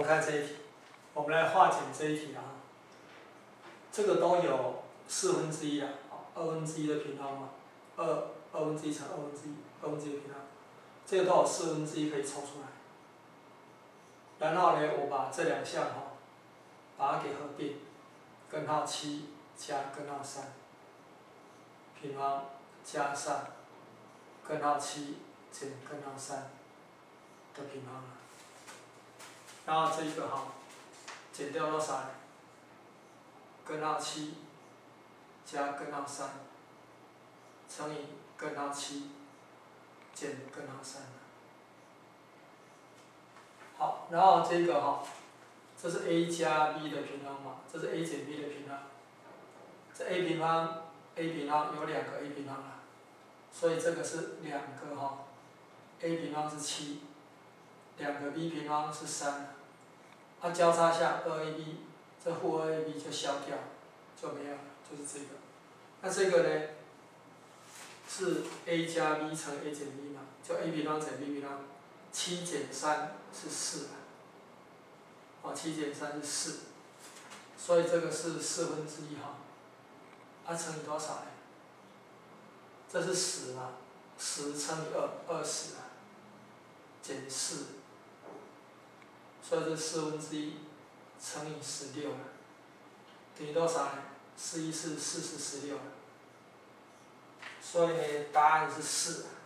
看这一题，我们来化简这一题啊。这个都有1/4啊，1/2的平方嘛，2/2乘2/2的平方，这个都有1/4可以抽出来。然后呢，我把这两项把它给合并，根号7加根号3平方加上根号7减根号3的平方了。然后这一个减掉多少呢？根号7加根号3乘以根号7减根号3。好，然后这个这是 a 加 b 的平方嘛，这是 a 减 b 的平方。这 a 平方有2个 a 平方啊，所以这个是2个a 平方是7，2个 b 平方是3。它交叉下 2ab， 这负 2ab 就消掉，就没有了，就是这个。那这个呢，是 a 加 b 乘 a 减 b 嘛，就 a 平方减 b 平方，7减3是4啊。7减3是4，所以这个是1/4它乘以多少呢？这是10嘛，10乘以2，20啊，减4。所以这1/4乘以16了，等于多少呢？4×1=4，4×4=16了。所以呢，答案是4。